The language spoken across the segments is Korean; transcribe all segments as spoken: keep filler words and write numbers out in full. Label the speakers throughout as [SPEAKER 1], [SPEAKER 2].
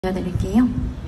[SPEAKER 1] 보여드릴게요.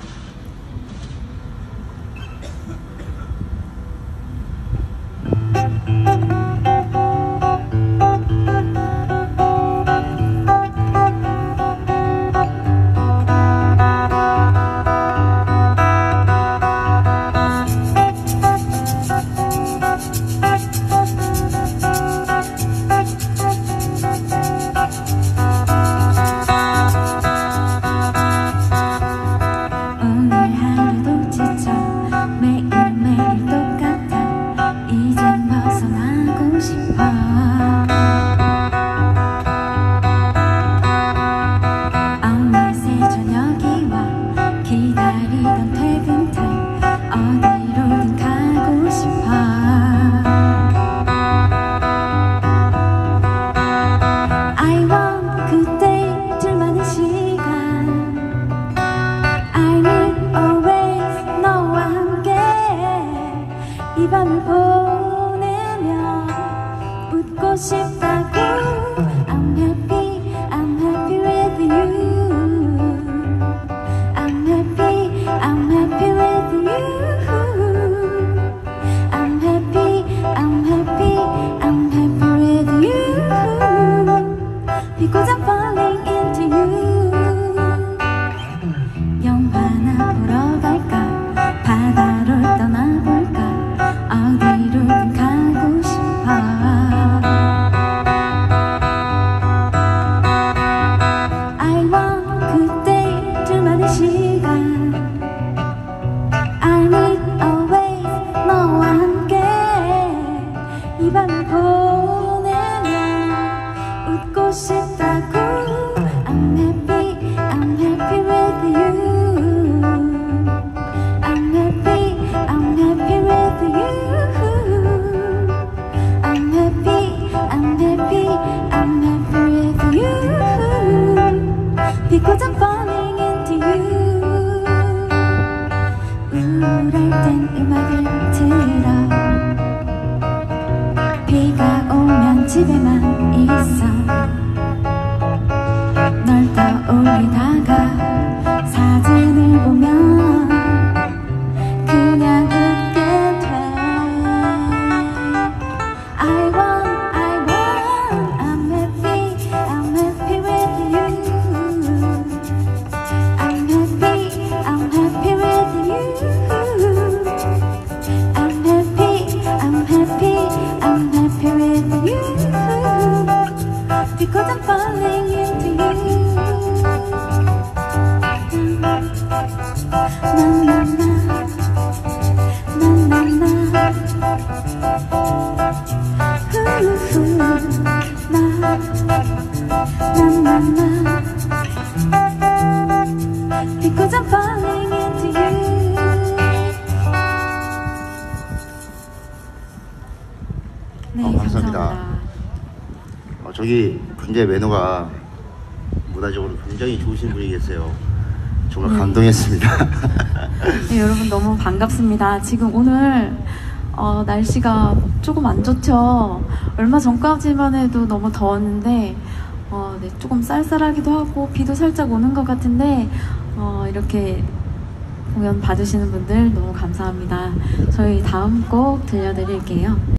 [SPEAKER 1] 이 밤을 보내며 웃고 싶다고. I'm happy, I'm happy with you. I'm happy, I'm happy with you. I'm happy, I'm happy, I'm happy with you. Because I'm falling into you. 영화나 보러 갈까? 바다를 떠나볼까? 어디로든 가고 싶어. I want 그때 둘만의 시간. I need always 너와 함께 이 밤을 보내며 웃고 싶다고. I'm happy, I'm happy with you. I'm happy, I'm happy with you. I'm happy, I'm happy, I'm happy with you. Because I'm falling into you. 우울할 땐 음악을 들어. 비가 오면 집에만 있어. 널 떠올리다가 사진을 보면 그냥 웃게 돼. I want, I want, I'm happy, I'm happy with you. I'm happy, I'm happy with you. I'm happy, I'm happy, I'm happy with you. Because I'm falling into you. Na na na, na na na, ooh, na na na na. Because I'm falling into you. 네,
[SPEAKER 2] 어, 감사합니다.
[SPEAKER 1] 감사합니다.
[SPEAKER 2] 어, 저기 굉장히 매너가 문화적으로 굉장히 좋으신 분이 계세요. 정말
[SPEAKER 1] 네.
[SPEAKER 2] 감동했습니다.
[SPEAKER 1] 네, 여러분 너무 반갑습니다. 지금 오늘 어, 날씨가 조금 안 좋죠. 얼마 전까지만 해도 너무 더웠는데 어, 네, 조금 쌀쌀하기도 하고 비도 살짝 오는 것 같은데 어, 이렇게 공연 봐주시는 분들 너무 감사합니다. 저희 다음 곡 들려드릴게요.